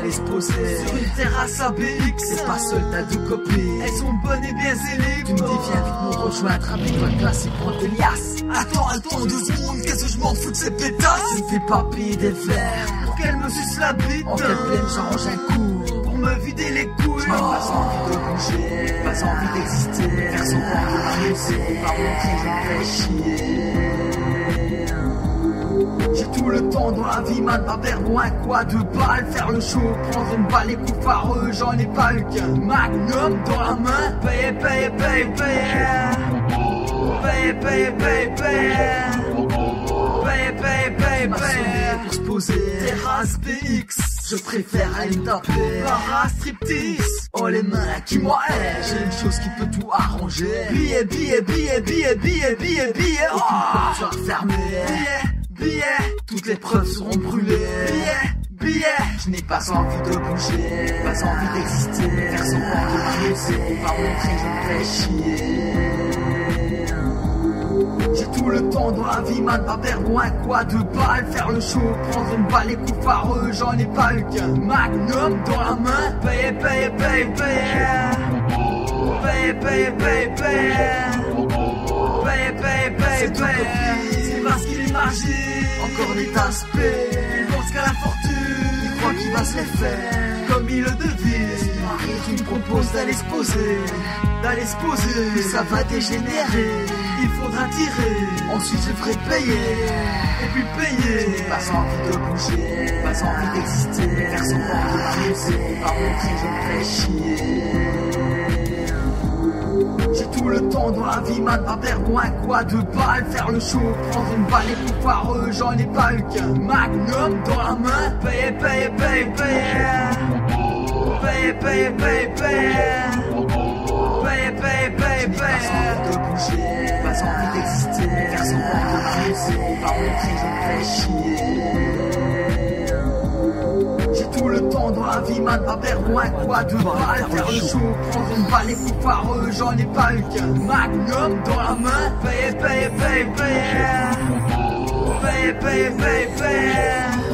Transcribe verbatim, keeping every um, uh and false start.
d'aller se poser sur une terrasse à B X. C'est pas seul, t'as deux copines. Elles sont bonnes et bien zélées. Tu me dis viens vite nous rejoindre avec toi classe et prends tes liasses. Attends, attends deux secondes, qu'est-ce que je m'en fous de ces pétasses. Tu me fais pas payer des verres pour qu'elle me suce la bite. En quelle plaine j'arrange un coup pour me vider les couilles. J'ai pas envie de bouger, pas envie d'exister. Faire son corps de marier, par montrer je me fais chier. J'ai tout le temps dans la vie, man, pas perdre un quoi de balle. Faire le show, prendre une balle et coups fareux, j'en ai pas le qu'un. Magnum dans la main, paye, paye, paye, paye. Paye, paye, paye, paye. Paye, paye, paye, paye. Pour se poser, terrasse B X. Je préfère aller taper Para striptease. Oh les mains qui moi hey, j'ai une chose qui peut tout arranger. Billet, billet, billet, billet, billet, billet, billet. Oh, tu vas fermer. Billet, billet. Toutes les preuves seront brûlées. Billet, billet. Je n'ai pas envie de bouger, pas envie d'exister. Faire son corps de marier, par montrer je me fais chier. J'ai tout le temps dans la vie, man, pas perdre un quoi de balle. Faire le show, prendre une balle et coups fareux, j'en ai pas le qu'un. Magnum dans la main, paye, paye, paye, paye. Paye, paye, paye, paye. Paye, paye, paye, paye. C'est parce qu'il est magique. Encore des aspects. Il pense qu'à la fortune, il croit qu'il va se les faire comme il le devise. Marie, tu me proposes d'aller se poser, d'aller se poser. Mais ça va dégénérer. Il faudra tirer, ensuite je ferai payer, et puis payer. Je n'ai pas envie de bouger, pas envie d'exister. Faire son corps de marier, par montrer je me fais chier. J'ai tout le temps dans la vie, man, pas perdre un quoi de balle. Faire le show, prendre une balle et coups fareux, j'en ai pas le qu'un. Magnum dans la main, paye, paye, paye, paye. Paye, paye, paye, paye. Paye, paye, paye, paye. Pas envie de bouger, pas envie d'exister. Faire son corps de marier, par montrer je me fais chier. J'ai tout le temps dans la vie, man, pas perdre un quoi de balle. Faire le show, prendre une balle et coups fareux, j'en ai pas le qu'un. Magnum dans la main, paye, paye, paye, paye. Paye, paye, paye, paye.